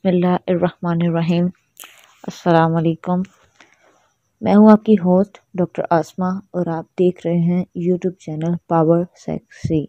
बिस्मिल्लाहिर्रहमानिर्रहीम। अस्सलाम वालेकुम। मैं हूँ आपकी होस्ट डॉक्टर आसमा और आप देख रहे हैं यूट्यूब चैनल पावर सेक्सी।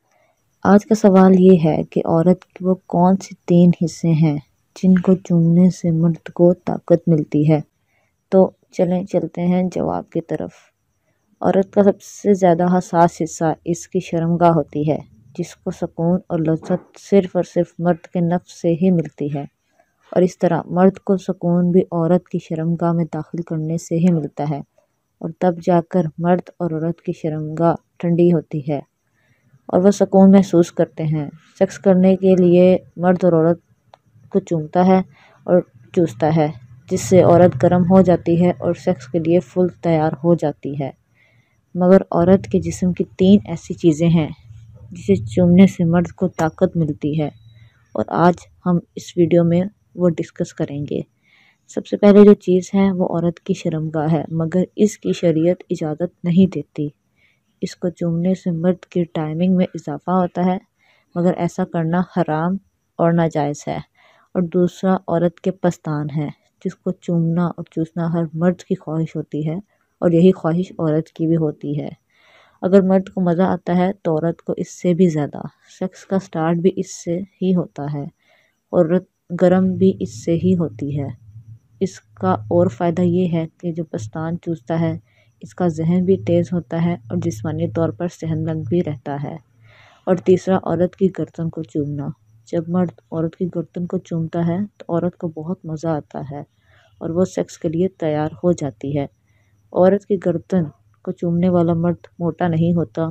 आज का सवाल ये है कि औरत के वो कौन से 3 हिस्से हैं जिनको चूमने से मर्द को ताकत मिलती है। तो चलें चलते हैं जवाब की तरफ। औरत का सबसे ज़्यादा हसास हिस्सा इसकी शर्मगाह होती है, जिसको सुकून और लज्जत सिर्फ़ और सिर्फ मर्द के नफ्स से ही मिलती है, और इस तरह मर्द को सुकून भी औरत की शर्मगाह में दाखिल करने से ही मिलता है, और तब जाकर मर्द और औरत की शर्मगाह ठंडी होती है और वह सुकून महसूस करते हैं। सेक्स करने के लिए मर्द और औरत को चूमता है और चूसता है, जिससे औरत गर्म हो जाती है और सेक्स के लिए फुल तैयार हो जाती है। मगर औरत के जिस्म की 3 ऐसी चीज़ें हैं जिसे चूमने से मर्द को ताकत मिलती है, और आज हम इस वीडियो में वो डिस्कस करेंगे। सबसे पहले जो चीज़ है वो औरत की शर्मगाह है, मगर इसकी शरीयत इजाज़त नहीं देती। इसको चूमने से मर्द की टाइमिंग में इजाफा होता है, मगर ऐसा करना हराम और नाजायज़ है। और दूसरा औरत के पस्तान है, जिसको चूमना और चूसना हर मर्द की ख्वाहिश होती है, और यही ख्वाहिश औरत की भी होती है। अगर मर्द को मज़ा आता है तो औरत को इससे भी ज़्यादा। सेक्स का स्टार्ट भी इससे ही होता है, औरत गर्म भी इससे ही होती है। इसका और फ़ायदा ये है कि जो पस्तान चूसता है, इसका जहन भी तेज़ होता है और जिस्मानी तौर पर सेहतमंद भी रहता है। और तीसरा औरत की गर्दन को चूमना। जब मर्द औरत की गर्दन को चूमता है तो औरत को बहुत मज़ा आता है और वो सेक्स के लिए तैयार हो जाती है। औरत की गर्दन को चूमने वाला मर्द मोटा नहीं होता।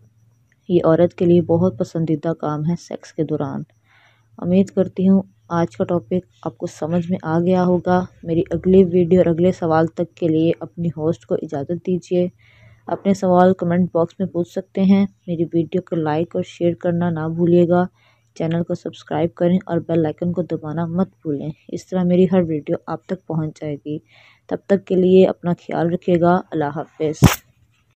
ये औरत के लिए बहुत पसंदीदा काम है सेक्स के दौरान। उम्मीद करती हूँ आज का टॉपिक आपको समझ में आ गया होगा। मेरी अगली वीडियो और अगले सवाल तक के लिए अपनी होस्ट को इजाज़त दीजिए। अपने सवाल कमेंट बॉक्स में पूछ सकते हैं। मेरी वीडियो को लाइक और शेयर करना ना भूलिएगा। चैनल को सब्सक्राइब करें और बेल आइकन को दबाना मत भूलें। इस तरह मेरी हर वीडियो आप तक पहुंच जाएगी। तब तक के लिए अपना ख्याल रखिएगा। अल्लाह हाफ़िज़।